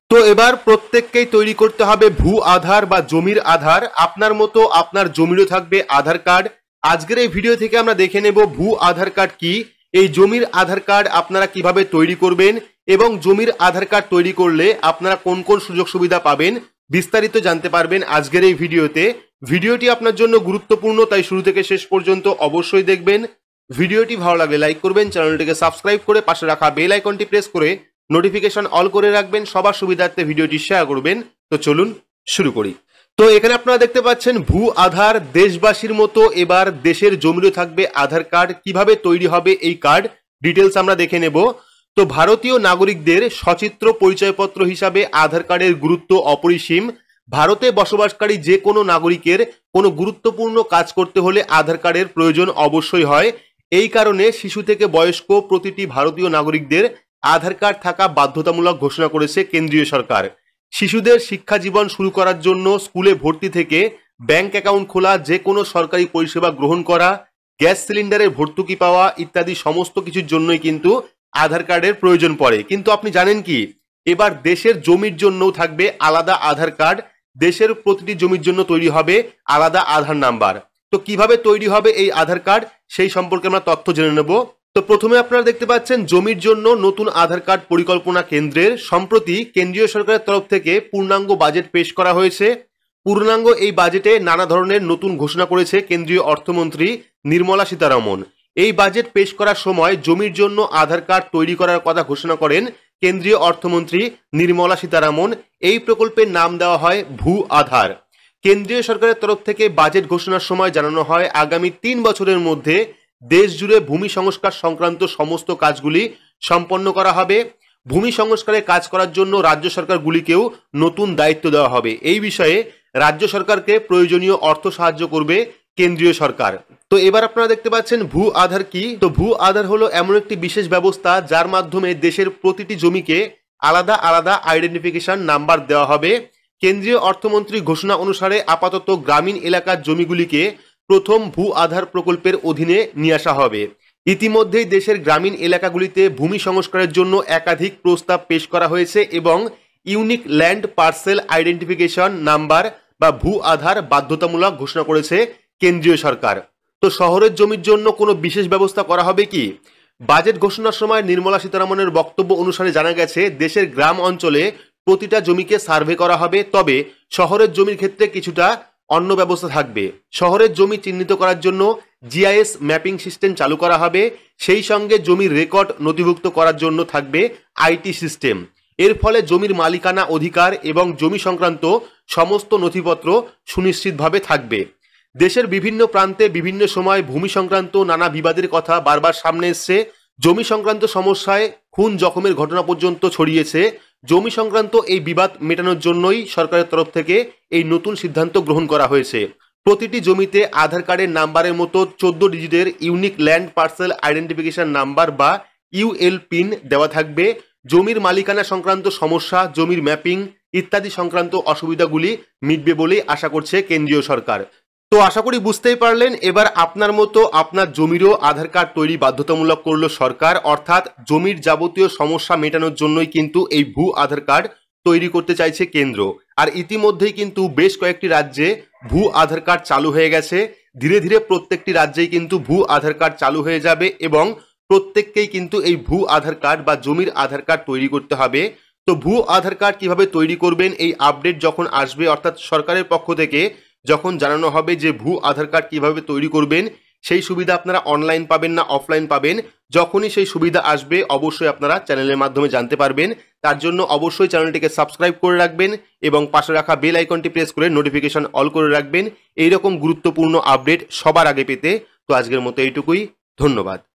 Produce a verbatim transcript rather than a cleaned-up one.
তো এবার প্রত্যেককেই তৈরি করতে হবে ভূ আধার বা জমির আধার। আপনার মতো আপনার জমিরও থাকবে আধার কার্ড। আজকের এই ভিডিও থেকে আমরা দেখে নেব ভূ আধার কার্ড কি, এই জমির আধার কার্ড আপনারা কিভাবে তৈরি করবেন এবং জমির আধার কার্ড তৈরি করলে আপনারা কোন কোন সুযোগ সুবিধা পাবেন বিস্তারিত জানতে পারবেন আজকের এই ভিডিওতে। ভিডিওটি আপনার জন্য গুরুত্বপূর্ণ, তাই শুরু থেকে শেষ পর্যন্ত অবশ্যই দেখবেন। ভিডিওটি ভালো লাগলে লাইক করবেন, চ্যানেলটিকে সাবস্ক্রাইব করে পাশে রাখা বেল আইকনটি প্রেস করে নোটিফিকেশন অল করে রাখবেন, সবার সুবিধার্থে ভিডিওটি শেয়ার করবেন। তো চলুন শুরু করি। তো এখানে আপনারা দেখতে পাচ্ছেন ভূ আধার। দেশবাসীর মতো এবার দেশের জমিরও থাকবে আধার কার্ড। কিভাবে তৈরি হবে এই কার্ড ডিটেলস আমরা দেখে নেব। তো ভারতীয় নাগরিকদের সচিত্র পরিচয়পত্র হিসাবে আধার কার্ডের গুরুত্ব অপরিসীম। ভারতে বসবাসকারী যে কোনো নাগরিকের কোনো গুরুত্বপূর্ণ কাজ করতে হলে আধার কার্ডের প্রয়োজন অবশ্যই হয়। এই কারণে শিশু থেকে বয়স্ক প্রতিটি ভারতীয় নাগরিকদের আধার কার্ড থাকা বাধ্যতামূলক ঘোষণা করেছে কেন্দ্রীয় সরকার। শিশুদের শিক্ষা জীবন শুরু করার জন্য স্কুলে ভর্তি থেকে ব্যাংক অ্যাকাউন্ট খোলা, যে কোনো সরকারি পরিষেবা গ্রহণ করা, গ্যাস সিলিন্ডারের ভর্তুকি পাওয়া ইত্যাদি সমস্ত কিছুর জন্যই কিন্তু আধার কার্ডের প্রয়োজন পড়ে। কিন্তু আপনি জানেন কি, এবার দেশের জমির জন্যও থাকবে আলাদা আধার কার্ড। দেশের প্রতিটি জমির জন্য তৈরি হবে আলাদা আধার নাম্বার। তো কিভাবে তৈরি হবে এই আধার কার্ড সেই সম্পর্কে আমরা তথ্য জেনে নেব। তো প্রথমে আপনারা দেখতে পাচ্ছেন জমির জন্য নতুন আধার কার্ড পরিকল্পনা কেন্দ্রের। সম্প্রতি কেন্দ্রীয় সরকারের তরফ থেকে পূর্ণাঙ্গ বাজেট পেশ করা হয়েছে। পূর্ণাঙ্গ এই বাজেটে নানা ধরনের নতুন ঘোষণা করেছে কেন্দ্রীয় অর্থমন্ত্রী নির্মলা সীতারামন। এই বাজেট পেশ করার সময় জমির জন্য আধার কার্ড তৈরি করার কথা ঘোষণা করেন কেন্দ্রীয় অর্থমন্ত্রী নির্মলা সীতারামন। এই প্রকল্পের নাম দেওয়া হয় ভূ আধার। কেন্দ্রীয় সরকারের তরফ থেকে বাজেট ঘোষণার সময় জানানো হয় আগামী তিন বছরের মধ্যে দেশ জুড়ে ভূমি সংস্কার সংক্রান্ত সমস্ত কাজগুলি সম্পন্ন করা হবে। ভূমি সংস্কারে কাজ করার জন্য রাজ্য সরকারগুলিকেও নতুন দায়িত্ব দেওয়া হবে। এই বিষয়ে রাজ্য সরকারকে প্রয়োজনীয় অর্থ সাহায্য করবে কেন্দ্রীয় সরকার। তো এবার আপনারা দেখতে পাচ্ছেন ভূ আধার কি। তো ভূ আধার হলো এমন একটি বিশেষ ব্যবস্থা যার মাধ্যমে দেশের প্রতিটি জমিকে আলাদা আলাদা আইডেন্টিফিকেশন নাম্বার দেওয়া হবে। কেন্দ্রীয় অর্থমন্ত্রী ঘোষণা অনুসারে আপাতত গ্রামীণ এলাকার জমিগুলিকে প্রথম ভূ আধার প্রকল্পের অধীনে নিয়ে আসা হবে। ইতিমধ্যেই দেশের গ্রামীণ এলাকাগুলিতে ভূমি সংস্কারের জন্য একাধিক প্রস্তাব পেশ করা হয়েছে এবং unique land parcel identification number বা ভূ আধার বাধ্যতামূলক ঘোষণা করেছে কেন্দ্রীয় সরকার। তো শহরের জমির জন্য কোনো বিশেষ ব্যবস্থা করা হবে কি? বাজেট ঘোষণার সময় নির্মলা সীতারামনের বক্তব্য অনুসারে জানা গেছে দেশের গ্রাম অঞ্চলে প্রতিটা জমিকে সার্ভে করা হবে, তবে শহরের জমির ক্ষেত্রে কিছুটা অন্য ব্যবস্থা থাকবে। শহরের জমি চিহ্নিত করার জন্য জিআইএস ম্যাপিং সিস্টেম চালু করা হবে। সেই সঙ্গে জমির রেকর্ড নথিভুক্ত করার জন্য থাকবে আইটি সিস্টেম। এর ফলে জমির মালিকানা অধিকার এবং জমি সংক্রান্ত সমস্ত নথিপত্র সুনিশ্চিতভাবে থাকবে। দেশের বিভিন্ন প্রান্তে বিভিন্ন সময় ভূমি সংক্রান্ত নানা বিবাদের কথা বারবার সামনে এসছে। জমি সংক্রান্ত সমস্যায় খুন জখমের ঘটনা পর্যন্ত ছড়িয়েছে। জমি সংক্রান্ত এই বিবাদ মেটানোর জন্যই সরকারের তরফ থেকে এই নতুন সিদ্ধান্ত গ্রহণ করা হয়েছে। প্রতিটি জমিতে আধার কার্ডের নাম্বারের মতো চোদ্দ ডিজিটের unique land parcel identification number বা ইউএল পিন দেওয়া থাকবে। জমির মালিকানা সংক্রান্ত সমস্যা, জমির ম্যাপিং ইত্যাদি সংক্রান্ত অসুবিধাগুলি মিটবে বলেই আশা করছে কেন্দ্রীয় সরকার। তো আশা করি বুঝতেই পারলেন, এবার আপনার মতো আপনার জমিরও আধার কার্ড তৈরি বাধ্যতামূলক করলো সরকার। অর্থাৎ জমির যাবতীয় সমস্যা মেটানোর জন্যই কিন্তু এই ভূ আধার কার্ড তৈরি করতে চাইছে কেন্দ্র। আর ইতিমধ্যেই কিন্তু বেশ কয়েকটি রাজ্যে ভূ আধার কার্ড চালু হয়ে গেছে। ধীরে ধীরে প্রত্যেকটি রাজ্যেই কিন্তু ভূ আধার কার্ড চালু হয়ে যাবে এবং প্রত্যেককেই কিন্তু এই ভূ আধার কার্ড বা জমির আধার কার্ড তৈরি করতে হবে। তো ভূ আধার কার্ড কিভাবে তৈরি করবেন এই আপডেট যখন আসবে, অর্থাৎ সরকারের পক্ষ থেকে যখন জানানো হবে যে ভূ আধার কার্ড কিভাবে তৈরি করবেন, সেই সুবিধা আপনারা অনলাইন পাবেন না অফলাইন পাবেন, যখনই সেই সুবিধা আসবে অবশ্যই আপনারা চ্যানেলের মাধ্যমে জানতে পারবেন। তার জন্য অবশ্যই চ্যানেলটিকে সাবস্ক্রাইব করে রাখবেন এবং পাশে রাখা বেল আইকনটি প্রেস করে নোটিফিকেশন অল করে রাখবেন এইরকম গুরুত্বপূর্ণ আপডেট সবার আগে পেতে। তো আজকের মতো এইটুকুই, ধন্যবাদ।